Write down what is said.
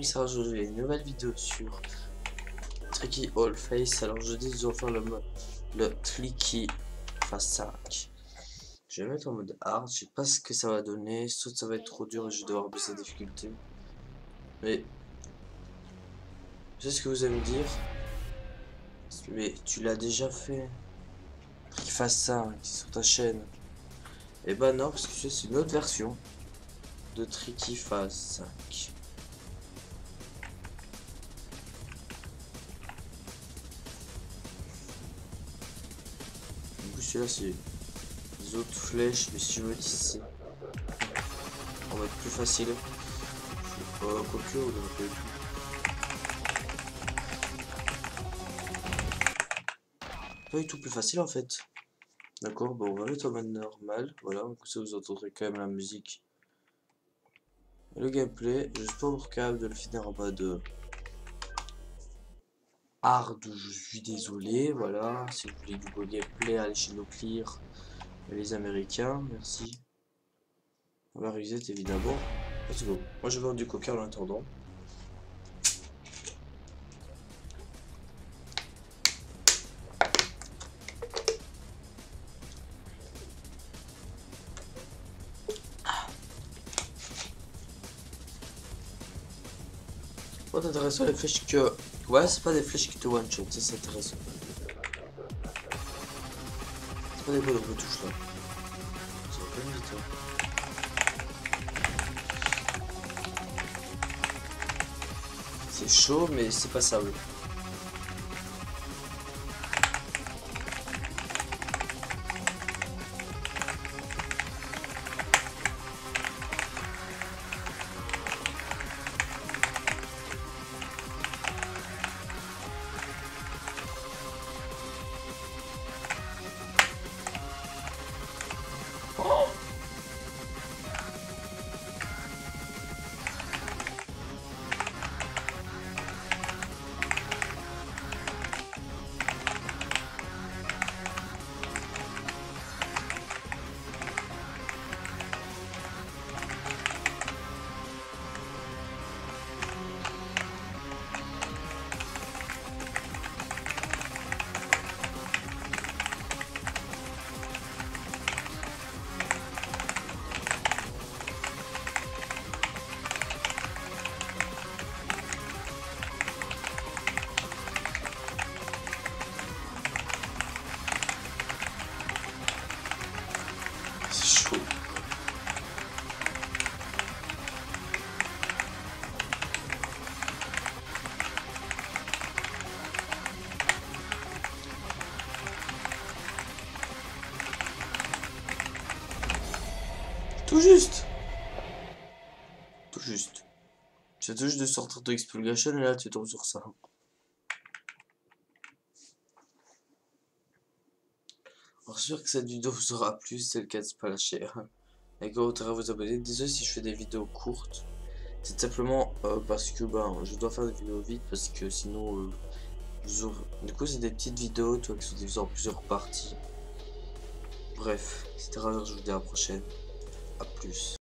Sarah, je fais une nouvelle vidéo sur Tricky All Face. Alors je dis nous allons faire le Tricky Phase 5. Je vais mettre en mode hard, je sais pas ce que ça va donner, soit ça va être trop dur et je vais devoir baisser la difficulté. Mais je sais ce que vous allez me dire. Mais tu l'as déjà fait. Tricky Phase 5 sur ta chaîne. Et bah non, parce que c'est une autre version de Tricky Phase 5. Du coup celui-là c'est les autres flèches, mais si je me dis c'est on va être plus facile. Je sais pas, quoique on a pas du tout. Pas du tout plus facile en fait. D'accord, bon on va mettre en mode normal, voilà, comme ça vous entendrez quand même la musique. Et le gameplay, je suis pas encore capable de le finir en mode hard, je suis désolé, voilà. Si vous voulez du beau gameplay, allez chez No Clear, les Américains, merci. On va reset évidemment. Let's go. Moi je vais vendre du coca en attendant. C'est intéressant les flèches que... Ouais, c'est pas des flèches qui te one shot, ça c'est intéressant. C'est pas des bonnes retouches là. Ça va pas vite hein. C'est chaud mais c'est passable. Tout juste. Tout juste. C'est tout juste de sortir de Expulgation et là tu tombes sur ça. Alors sûr que cette vidéo vous aura plu, c'est le cas de pas lâcher. Et que vous vous abonner. Désolé si je fais des vidéos courtes. C'est simplement parce que je dois faire des vidéos vite parce que sinon du coup c'est des petites vidéos qui sont divisées en plusieurs parties. Bref, c'était Razer, je vous dis à la prochaine. A plus.